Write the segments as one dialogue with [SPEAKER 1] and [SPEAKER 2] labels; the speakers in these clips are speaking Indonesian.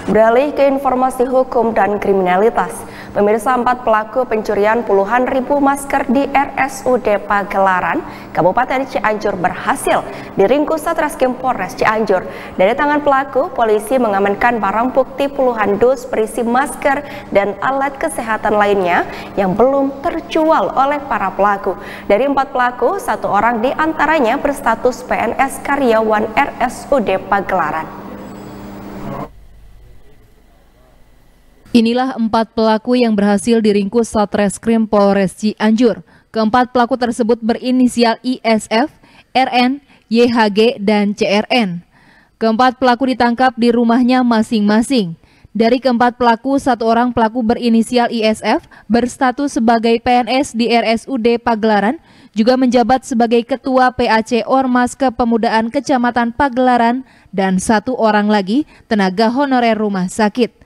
[SPEAKER 1] Beralih ke informasi hukum dan kriminalitas, pemirsa, 4 pelaku pencurian puluhan ribu masker di RSUD Pagelaran, Kabupaten Cianjur berhasil diringkus Satreskrim Polres Cianjur. Dari tangan pelaku, polisi mengamankan barang bukti puluhan dus berisi masker dan alat kesehatan lainnya yang belum terjual oleh para pelaku. Dari 4 pelaku, 1 orang diantaranya berstatus PNS karyawan RSUD Pagelaran.
[SPEAKER 2] Inilah 4 pelaku yang berhasil diringkus Satreskrim Polres Cianjur. Keempat pelaku tersebut berinisial ISF, RN, YHG, dan CRN. Keempat pelaku ditangkap di rumahnya masing-masing. Dari keempat pelaku, 1 orang pelaku berinisial ISF berstatus sebagai PNS di RSUD Pagelaran, juga menjabat sebagai Ketua PAC Ormas Kepemudaan Kecamatan Pagelaran, dan 1 orang lagi tenaga honorer rumah sakit.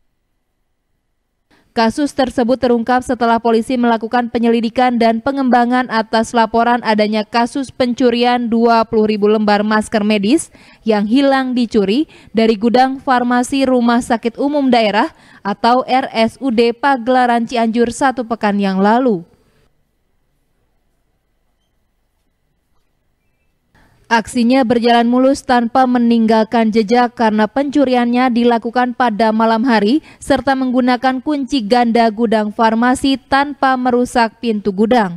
[SPEAKER 2] Kasus tersebut terungkap setelah polisi melakukan penyelidikan dan pengembangan atas laporan adanya kasus pencurian 20.000 lembar masker medis yang hilang dicuri dari gudang farmasi Rumah Sakit Umum Daerah atau RSUD Pagelaran Cianjur 1 pekan yang lalu. Aksinya berjalan mulus tanpa meninggalkan jejak karena pencuriannya dilakukan pada malam hari serta menggunakan kunci ganda gudang farmasi tanpa merusak pintu gudang.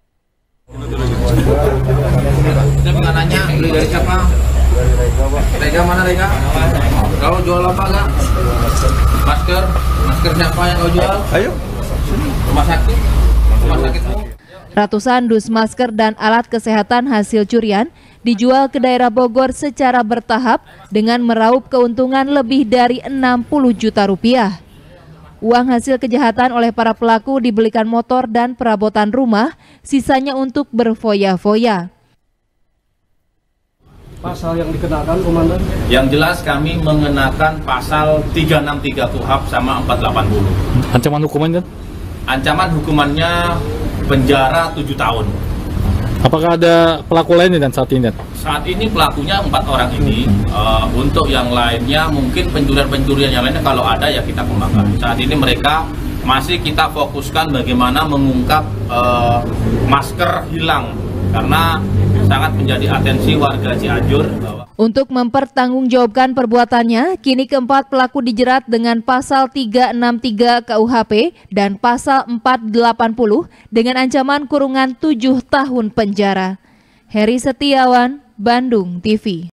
[SPEAKER 3] Penganannya beli dari siapa? Rega mana Rega? Kau jual apa enggak? Masker? Masker siapa yang kau jual? Ayo. Rumah sakit? Rumah sakitmu?
[SPEAKER 2] Ratusan dus masker dan alat kesehatan hasil curian dijual ke daerah Bogor secara bertahap dengan meraup keuntungan lebih dari 60 juta rupiah. Uang hasil kejahatan oleh para pelaku dibelikan motor dan perabotan rumah, sisanya untuk berfoya-foya.
[SPEAKER 4] Pasal yang dikenakan, Komandan?
[SPEAKER 3] Yang jelas kami mengenakan pasal 363 KUHP sama 480.
[SPEAKER 4] Ancaman hukumannya?
[SPEAKER 3] Ancaman hukumannya penjara 7 tahun.
[SPEAKER 4] Apakah ada pelaku lainnya dan saat ini?
[SPEAKER 3] Saat ini pelakunya 4 orang ini. Untuk yang lainnya mungkin pencurian-pencurian yang lainnya kalau ada ya kita kembangkan. Saat ini mereka masih kita fokuskan bagaimana mengungkap masker hilang karena sangat menjadi atensi warga Cianjur.
[SPEAKER 2] Untuk mempertanggungjawabkan perbuatannya, kini keempat pelaku dijerat dengan pasal 363 KUHP dan pasal 480 dengan ancaman kurungan 7 tahun penjara. Heri Setiawan, Bandung TV.